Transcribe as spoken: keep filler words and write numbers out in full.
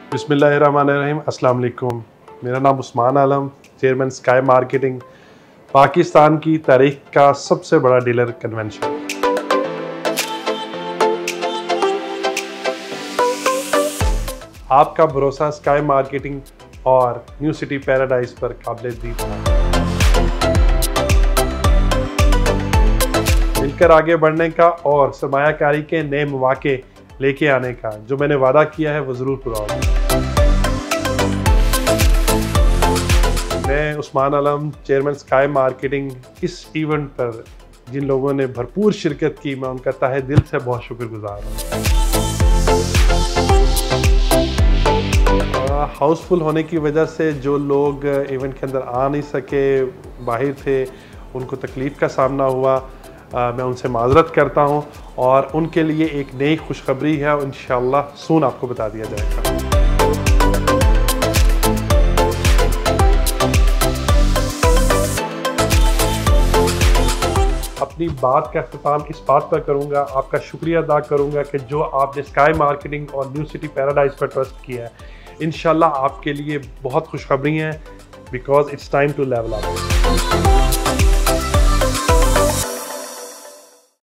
बिस्मिल्लाहिर्रहमानिर्रहीम, अस्सलाम वालेकुम। मेरा नाम Usman Alam, chairman sky marketing, Pakistan की तारीख का सबसे बड़ा डीलर कन्वेंशन। आपका भरोसा स्काई मार्केटिंग और न्यू सिटी पैराडाइज पर काबिल-ए-तारीफ है। मिलकर आगे बढ़ने का और सरमायाकारी के नए मौके लेके आने का जो मैंने वादा किया है वो ज़रूर पूरा होगा। मैं Usman Alam, chairman sky marketing, इस इवेंट पर जिन लोगों ने भरपूर शिरकत की, मैं उनका तहे दिल से बहुत शुक्रगुजार हूँ। हाउसफुल होने की वजह से जो लोग इवेंट के अंदर आ नहीं सके, बाहर थे, उनको तकलीफ़ का सामना हुआ, आ, मैं उनसे माज़रत करता हूं और उनके लिए एक नई खुशखबरी है और इंशाअल्लाह सून आपको बता दिया जाएगा। अपनी बात का अख्तिताम इस बात पर करूंगा, आपका शुक्रिया अदा करूंगा कि जो आपने स्काई मार्केटिंग और न्यू सिटी पैराडाइज पर ट्रस्ट किया है। इंशाअल्लाह आपके लिए बहुत खुशखबरी है, because it's time to level up.